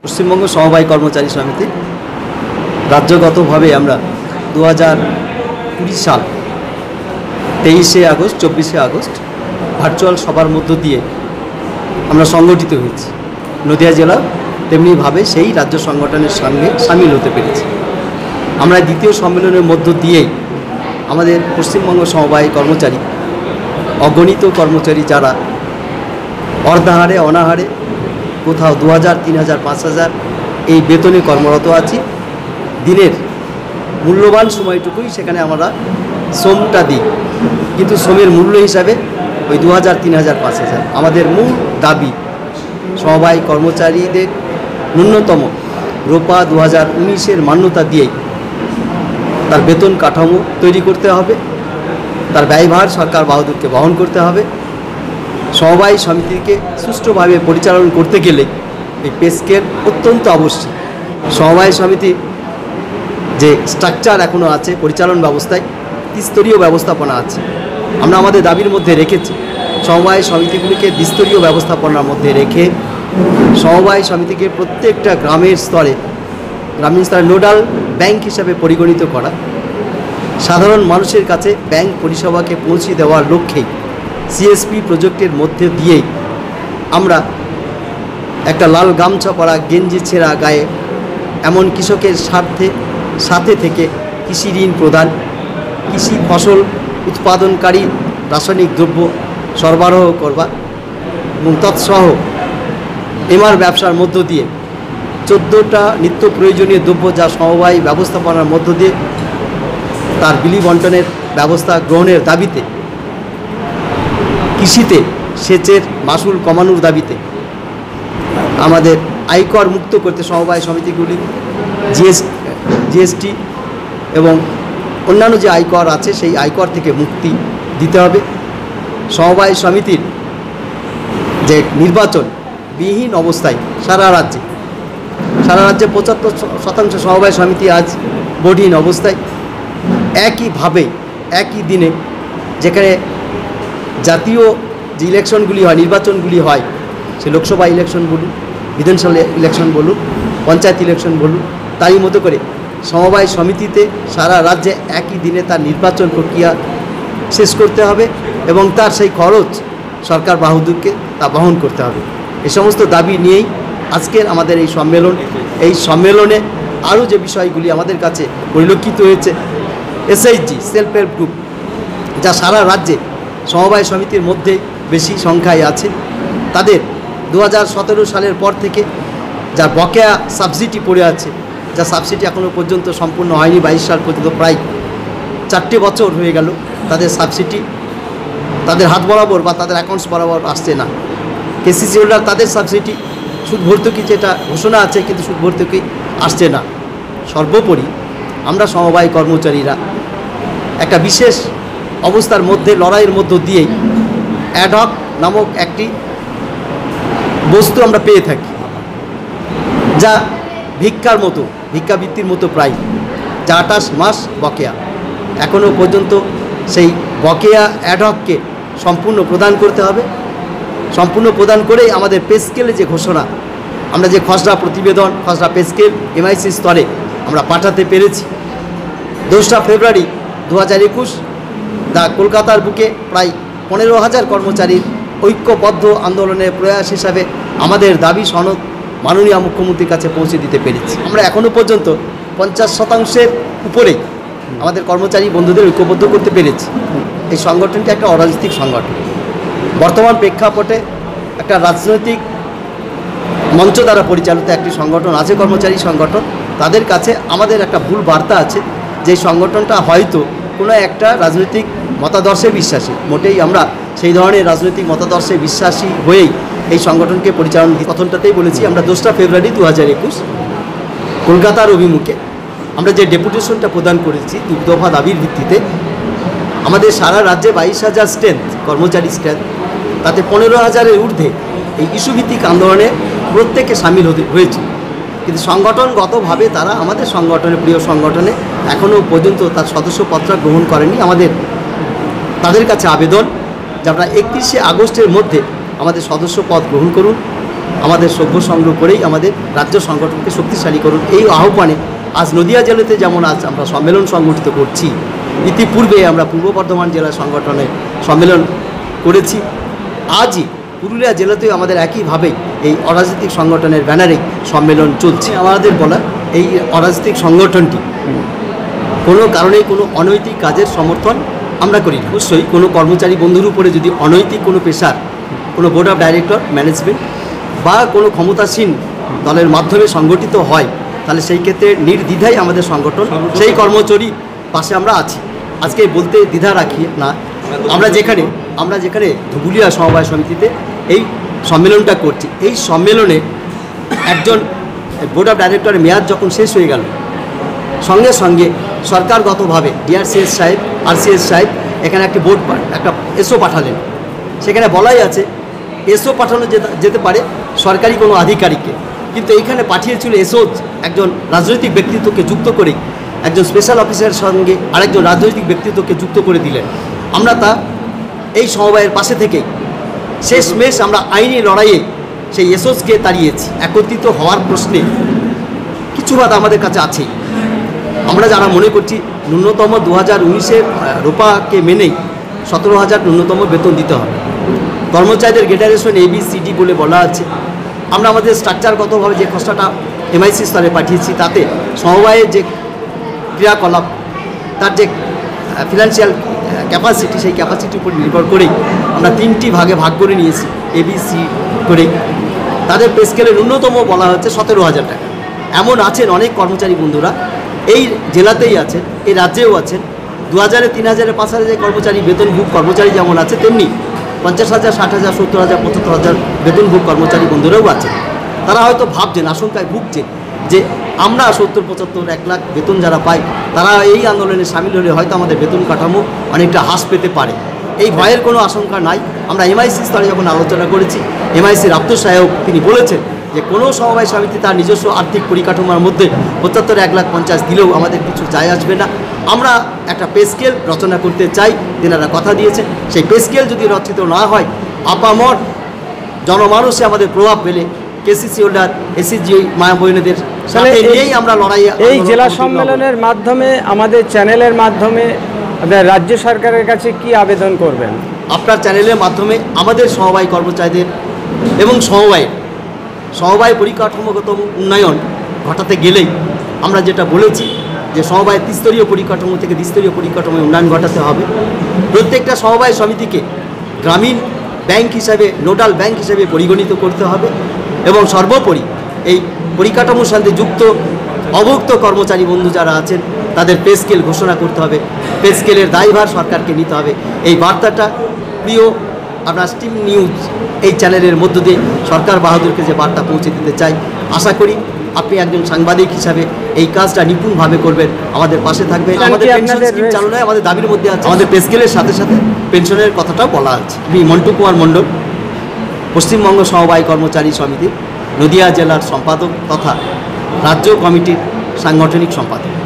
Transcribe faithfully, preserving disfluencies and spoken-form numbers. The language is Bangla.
পশ্চিমবঙ্গ সমবায় কর্মচারী সমিতি রাজ্যগতভাবে আমরা দু হাজার কুড়ি সাল তেইশে আগস্ট চব্বিশে আগস্ট ভার্চুয়াল সভার মধ্য দিয়ে আমরা সংগঠিত হয়েছি। নদিয়া জেলা তেমনিভাবে সেই রাজ্য সংগঠনের সঙ্গে সামিল হতে পেরেছি। আমরা দ্বিতীয় সম্মেলনের মধ্য দিয়েই আমাদের পশ্চিমবঙ্গ সমবায় কর্মচারী অগণিত কর্মচারী যারা অর্ধাহারে অনাহারে কোথাও দু হাজার তিন হাজার পাঁচ হাজার এই বেতনে কর্মরত আছি, দিনের মূল্যবান সময়টুকুই সেখানে আমরা শ্রমটা দিই, কিন্তু শ্রমের মূল্য হিসাবে ওই দু হাজার তিন হাজার পাঁচ হাজার আমাদের মূল দাবি সমবায় কর্মচারীদের ন্যূনতম রোপা দু হাজার উনিশের মান্যতা দিয়েই তার বেতন কাঠামো তৈরি করতে হবে, তার ব্যয়ভার সরকার বাহাদুরকে বহন করতে হবে। সমবায় সমিতিকে সুষ্ঠুভাবে পরিচালনা করতে গেলে এই পে স্কেল অত্যন্ত আবশ্যক। সমবায় সমিতি যে স্ট্রাকচার এখনও আছে পরিচালন ব্যবস্থায় দ্বিস্তরীয় ব্যবস্থাপনা আছে, আমরা আমাদের দাবির মধ্যে রেখেছি সমবায় সমিতিগুলিকে দ্বিস্তরীয় ব্যবস্থাপনার মধ্যে রেখে সমবায় সমিতিকে প্রত্যেকটা গ্রামের স্তরে গ্রামীণ স্তরে নোডাল ব্যাংক হিসাবে পরিগণিত করা, সাধারণ মানুষের কাছে ব্যাংক পরিষেবাকে পৌঁছে দেওয়ার লক্ষ্যেই সিএসপি প্রজেক্টের মধ্যে দিয়েই আমরা একটা লাল গামছা পরা গেঞ্জি ছেঁড়া গায়ে এমন কৃষকের স্বার্থে সাথে থেকে কৃষি ঋণ প্রদান, কৃষি ফসল উৎপাদনকারী রাসায়নিক দ্রব্য সরবরাহ করবা এবং তৎসহ এমআর ব্যবসার মধ্য দিয়ে চোদ্দোটা নিত্য প্রয়োজনীয় দ্রব্য যা সমবায় ব্যবস্থাপনার মধ্য দিয়ে তার বিলি বন্টনের ব্যবস্থা গ্রহণের দাবিতে, কৃষিতে সেচের মাসুল কমানোর দাবিতে আমাদের আয়কর মুক্ত করতে সমবায় সমিতিগুলি জিএস জিএসটি এবং অন্যান্য যে আয়কর আছে সেই আয়কর থেকে মুক্তি দিতে হবে। সমবায় সমিতির যে নির্বাচন বিহীন অবস্থায় সারা রাজ্যে সারা রাজ্যে পঁচাত্তর শতাংশ সমবায় সমিতি আজ বোর্ডহীন অবস্থায়। একইভাবে একই দিনে যেখানে জাতীয় যে ইলেকশনগুলি হয় নির্বাচনগুলি হয় সে লোকসভা ইলেকশন বলুন, বিধানসভা ইলেকশন বলুন, পঞ্চায়েত ইলেকশন বলুন, তারই মতো করে সমবায় সমিতিতে সারা রাজ্যে একই দিনে তার নির্বাচন প্রক্রিয়া শেষ করতে হবে এবং তার সেই খরচ সরকার বাহাদুরকে তা বহন করতে হবে। এই সমস্ত দাবি নিয়েই আজকের আমাদের এই সম্মেলন। এই সম্মেলনে আরও যে বিষয়গুলি আমাদের কাছে পরিলক্ষিত হয়েছে, এসএইচজি সেলফ হেল্প গ্রুপ যা সারা রাজ্যে সমবায় সমিতির মধ্যে বেশি সংখ্যায় আছে, তাদের দু হাজার সতেরো সালের পর থেকে যা বকেয়া সাবসিডি পড়ে আছে, যা সাবসিডি এখনও পর্যন্ত সম্পূর্ণ হয়নি, বাইশ সাল পর্যন্ত প্রায় চারটে বছর হয়ে গেল তাদের সাবসিডি তাদের হাত বরাবর বা তাদের অ্যাকাউন্টস বরাবর আসছে না। কেসিসি হোল্ডার তাদের সাবসিডি সুদ ভর্তুকি যেটা ঘোষণা আছে কিন্তু সুদ ভর্তুকি আসছে না। সর্বোপরি আমরা সমবায় কর্মচারীরা একটা বিশেষ অবস্থার মধ্যে লড়াইয়ের মধ্য দিয়েই অ্যাডহক নামক একটি বস্তু আমরা পেয়ে থাকি যা ভিক্ষার মতো ভিক্ষাবৃত্তির মতো প্রায়, যা আঠাশ মাস বকেয়া। এখনও পর্যন্ত সেই বকেয়া অ্যাডহককে সম্পূর্ণ প্রদান করতে হবে। সম্পূর্ণ প্রদান করেই আমাদের পে স্কেলে যে ঘোষণা, আমরা যে খসড়া প্রতিবেদন খসড়া পে স্কেল এমআইসি স্তরে আমরা পাঠাতে পেরেছি। দোসরা ফেব্রুয়ারি দু হাজার একুশ দা কলকাতার বুকে প্রায় পনেরো হাজার কর্মচারীর ঐক্যবদ্ধ আন্দোলনের প্রয়াস হিসাবে আমাদের দাবি সনদ মাননীয় মুখ্যমন্ত্রীর কাছে পৌঁছে দিতে পেরেছি। আমরা এখনও পর্যন্ত পঞ্চাশ শতাংশের উপরেই আমাদের কর্মচারী বন্ধুদের ঐক্যবদ্ধ করতে পেরেছি। এই সংগঠনটি একটা অরাজনৈতিক সংগঠন, বর্তমান প্রেক্ষাপটে একটা রাজনৈতিক মঞ্চ দ্বারা পরিচালিত একটি সংগঠন আছে কর্মচারী সংগঠন। তাদের কাছে আমাদের একটা ভুল বার্তা আছে যে সংগঠনটা হয়তো কোনো একটা রাজনৈতিক মতাদর্শে বিশ্বাসী। মোটেই আমরা সেই ধরনের রাজনৈতিক মতাদর্শে বিশ্বাসী হয়েই এই সংগঠনকে পরিচালনা প্রথমটাতেই বলেছি। আমরা দোসরা ফেব্রুয়ারি দু হাজার একুশ কলকাতার অভিমুখে আমরা যে ডেপুটেশনটা প্রদান করেছি দু দফা দাবির ভিত্তিতে, আমাদের সারা রাজ্যে বাইশ হাজার স্ট্রেন্থ কর্মচারী স্ট্রেন্থ, তাতে পনেরো হাজারের ঊর্ধ্বে এই ইস্যুভিত্তিক আন্দোলনে প্রত্যেকে সামিল হতে হয়েছে। কিন্তু সংগঠনগতভাবে তারা আমাদের সংগঠনের প্রিয় সংগঠনে এখনও পর্যন্ত তার সদস্যপত্র গ্রহণ করেনি। আমাদের তাদের কাছে আবেদন যে আপনারা একত্রিশে আগস্টের মধ্যে আমাদের সদস্য পদ গ্রহণ করুন আমাদের সভ্য সংগ্রহ করেই আমাদের রাজ্য সংগঠনকে শক্তিশালী করুন, এই আহ্বানে আজ নদিয়া জেলাতে যেমন আজ আমরা সম্মেলন সংগঠিত করছি, ইতিপূর্বে আমরা পূর্ব বর্ধমান জেলা সংগঠনে সম্মেলন করেছি। আজই পুরুলিয়া জেলাতেও আমাদের একইভাবেই এই অরাজনৈতিক সংগঠনের ব্যানারেই সম্মেলন চলছে। আমাদের বলা এই অরাজনৈতিক সংগঠনটি কোনো কারণেই কোনো অনৈতিক কাজের সমর্থন আমরা করি না। অবশ্যই কোনো কর্মচারী বন্ধুর উপরে যদি অনৈতিক কোনো পেশার কোনো বোর্ড অফ ডাইরেক্টর, ম্যানেজমেন্ট বা কোনো ক্ষমতাসীন দলের মাধ্যমে সংগঠিত হয়, তাহলে সেই ক্ষেত্রে নির্দ্বিধাই আমাদের সংগঠন সেই কর্মচারী পাশে আমরা আছি। আজকে বলতে দ্বিধা রাখি না, আমরা যেখানে আমরা যেখানে ধুবুলিয়া সমবায় সমিতিতে এই সম্মেলনটা করছি, এই সম্মেলনে একজন বোর্ড অফ ডাইরেক্টরের মেয়াদ যখন শেষ হয়ে গেল, সঙ্গে সঙ্গে সরকারগতভাবে ডিআরসিএস সাহেব আরসিএস সাহেব এখানে একটি বোর্ড একটা এসও পাঠালেন। সেখানে বলাই আছে এসও পাঠানো যেতে পারে সরকারি কোনো আধিকারিককে, কিন্তু এইখানে পাঠিয়েছিল এসও একজন রাজনৈতিক ব্যক্তিত্বকে যুক্ত করে, একজন স্পেশাল অফিসারের সঙ্গে আরেকজন রাজনৈতিক ব্যক্তিত্বকে যুক্ত করে দিলেন। আমরা তা এই সমবায়ের পাশে থেকেই শেষমেশ আমরা আইনি লড়াইয়ে সেই এসওসকে তাড়িয়েছি। একত্রিত হওয়ার প্রশ্নে কিছু বাদ আমাদের কাছে আছে। আমরা যারা মনে করছি ন্যূনতম দু হাজার উনিশের রোপাকে মেনেই সতেরো হাজার ন্যূনতম বেতন দিতে হবে। কর্মচারীদের gradation A B C D বলে বলা আছে। আমরা আমাদের স্ট্রাকচারগতভাবে যে খসড়াটা এমআইসি স্তরে পাঠিয়েছি, তাতে সমবায়ের যে ক্রিয়াকলাপ, তার যে ফিনান্সিয়াল ক্যাপাসিটি, সেই ক্যাপাসিটির উপর নির্ভর করেই আমরা তিনটি ভাগে ভাগ করে নিয়েছি এ বি সি করে। তাদের পে স্কেলে ন্যূনতম বলা হচ্ছে সতেরো হাজার টাকা। এমন আছেন অনেক কর্মচারী বন্ধুরা এই জেলাতেই আছেন, এই রাজ্যেও আছেন, দু হাজারে তিন হাজারে পাঁচ হাজার কর্মচারী বেতনভোগ কর্মচারী যেমন আছে, তেমনি পঞ্চাশ হাজার ষাট হাজার সত্তর হাজার পঁচাত্তর হাজার বেতনভোগ কর্মচারী বন্ধুরাও আছেন। তারা হয়তো ভাবছেন, আশঙ্কায় ভুগছেন যে আমরা সত্তর পঁচাত্তর এক লাখ বেতন যারা পাই, তারা এই আন্দোলনে সামিল হলে হয়তো আমাদের বেতন কাঠামো অনেকটা হ্রাস পেতে পারে। এই ভয়ের কোনো আশঙ্কা নাই। আমরা এমআইসি স্তরে যখন আলোচনা করেছি, এমআইসির আব্দুল সাহেব তিনি বলেছেন যে কোনো সমবায় সমিতি তার নিজস্ব আর্থিক পরিকাঠামোর মধ্যে পঁচাত্তর এক লাখ পঞ্চাশ দিলেও আমাদের কিছু যায় আসবে না। আমরা একটা পে স্কেল রচনা করতে চাই, তেনারা কথা দিয়েছেন। সেই পে স্কেল যদি রচিত না হয়, আপামর জনমানুষে আমাদের প্রভাব পেলে কেসিসি হোল্ডার, এসিজি মা বোনেদের সাথে নিয়েই আমরা লড়াই। এই জেলা সম্মেলনের মাধ্যমে আমাদের চ্যানেলের মাধ্যমে রাজ্য সরকারের কাছে কি আবেদন করবেন? আপনার চ্যানেলের মাধ্যমে আমাদের সমবায় কর্মচারীদের এবং সমবায়ের সমবায় পরিকাঠামোগত উন্নয়ন ঘটাতে গেলেই আমরা যেটা বলেছি যে সমবায় ত্রিস্তরীয় পরিকাঠামো থেকে দ্বিস্তরীয় পরিকাঠামোয় উন্নয়ন ঘটাতে হবে। প্রত্যেকটা সমবায় সমিতিকে গ্রামীণ ব্যাংক হিসাবে, নোডাল ব্যাংক হিসাবে পরিগণিত করতে হবে এবং সর্বোপরি এই পরিকাঠামোর সাথে যুক্ত অভুক্ত কর্মচারী বন্ধু যারা আছেন তাদের পে স্কেল ঘোষণা করতে হবে। পে স্কেলের দায়ভার সরকারকে নিতে হবে। এই বার্তাটা প্রিয় আপনার স্টিম নিউজ এই চ্যানেলের মধ্য দিয়ে সরকার বাহাদুরকে যে বার্তা পৌঁছে দিতে চাই, আশা করি আপনি একজন সাংবাদিক হিসাবে এই কাজটা নিপুণভাবে করবেন, আমাদের পাশে থাকবেন। আমাদের পেনশন স্কিম চালু নয়, আমাদের দাবির মধ্যে আছে। আমাদের পে স্কেলের সাথে সাথে পেনশনের কথাটাও বলা আছে। আমি মন্টু কুমার মণ্ডল, পশ্চিমবঙ্গ সমবায় কর্মচারী সমিতির নদিয়া জেলার সম্পাদক তথা রাজ্য কমিটির সাংগঠনিক সম্পাদক।